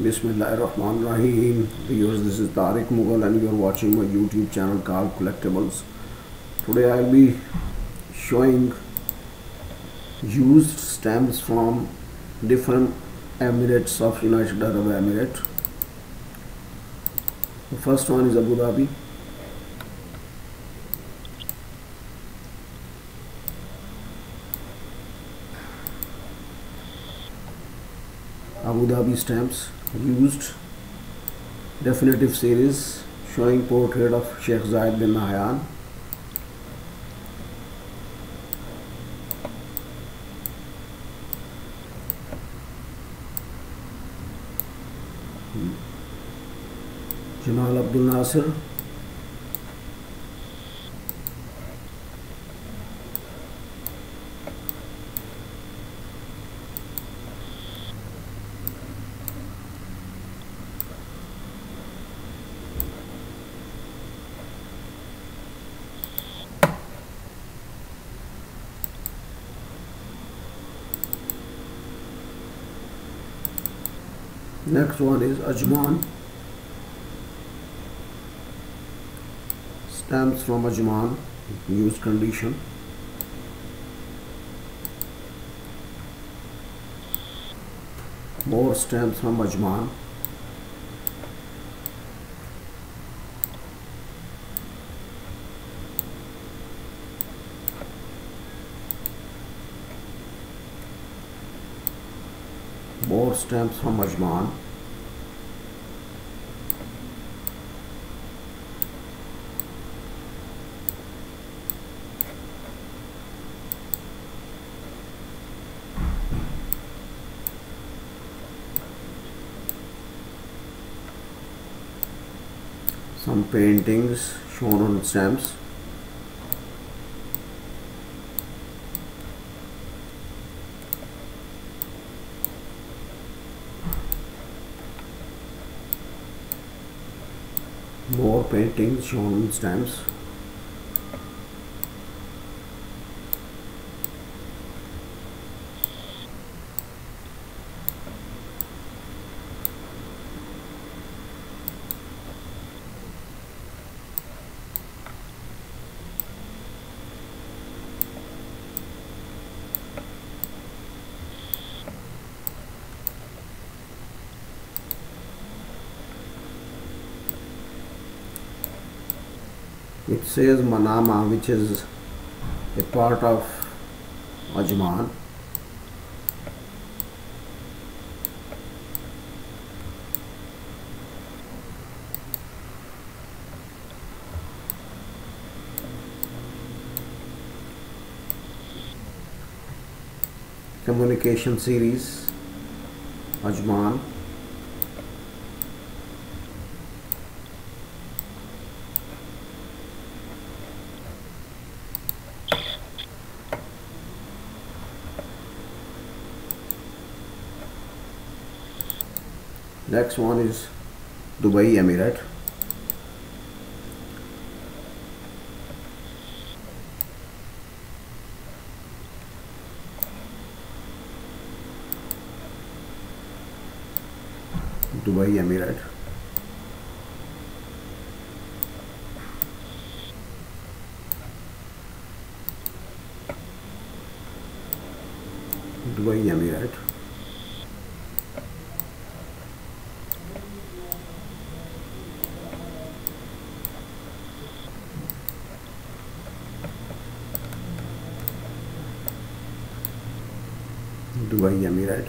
Bismillahirrahmanirrahim. Viewers, this is Tariq Mughal and you are watching my YouTube channel called Collectibles. Today I will be showing used stamps from different Emirates of United Arab Emirates. The first one is Abu Dhabi. Abu Dhabi stamps, used, definitive series showing portrait of Sheikh Zayed bin Nahyan. Jamal Abdul Nasser. Next one is Ajman. Stamps from Ajman, used condition. More stamps from Ajman. More stamps from Ajman. Some paintings shown on stamps. More paintings shown on stamps. It says Manama, which is a part of Ajman. Communication series, Ajman. Next one is Dubai Emirate. Dubai Emirate. Dubai Emirate. Dubai Emirate.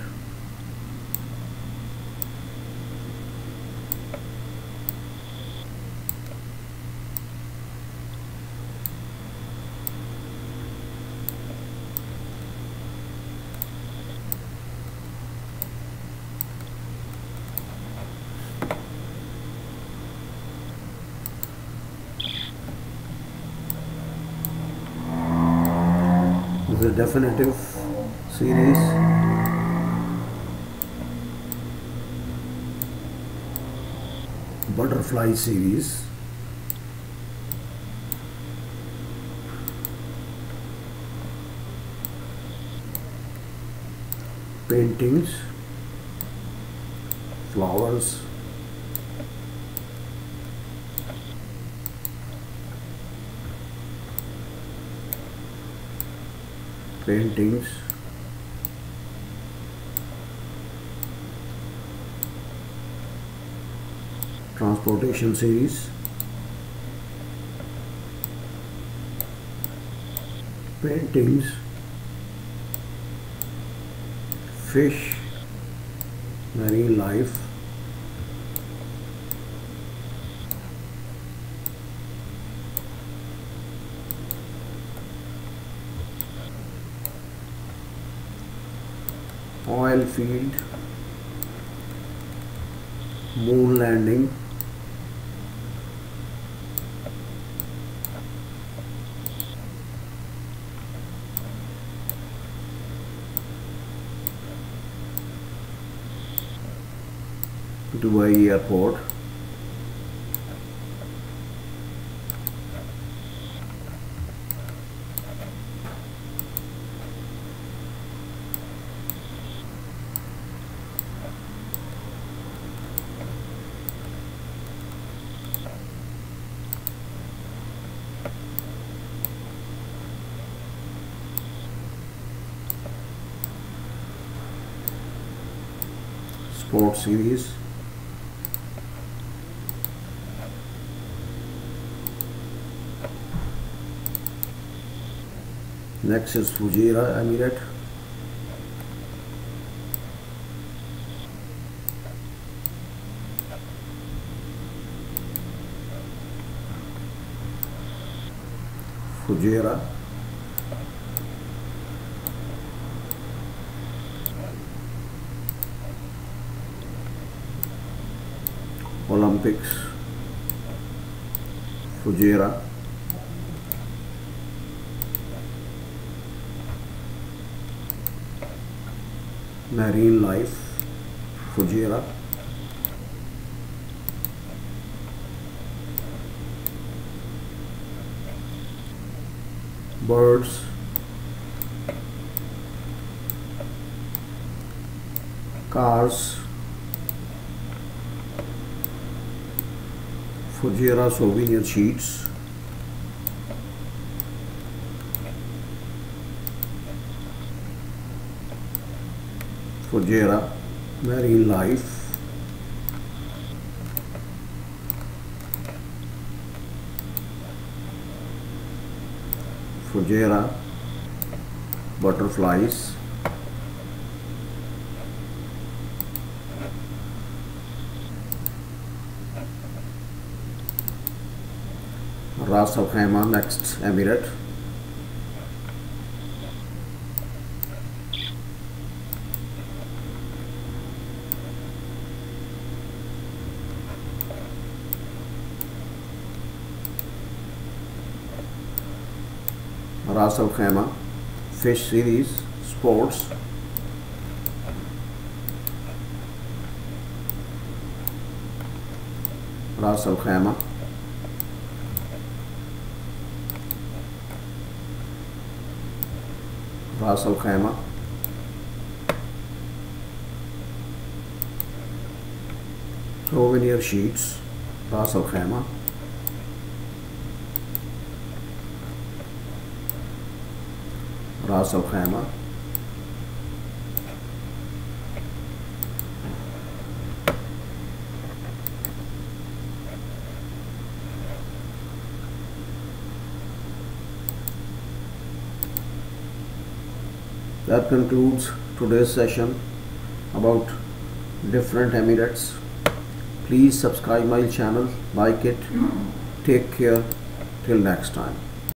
The definitive series. Butterfly series. Paintings. flowers, paintings, transportation series, paintings, fish, marine life, oil field, moon landing, Dubai airport, sports series, next is Fujairah Emirate, Fujairah, Olympics, Fujairah, marine life, Fujairah, birds, cars, Fujairah souvenir sheets, Fujairah marine life, Fujairah butterflies, Ras Al Khaimah, next emirate, Ras Al Khaimah, fish series, sports, Ras Al Khaimah, Ras Al Khaimah, souvenir sheets, Ras Al Khaimah, Ras Al Khaimah, that concludes today's session about different emirates. Please subscribe my channel, like it. Take care till next time.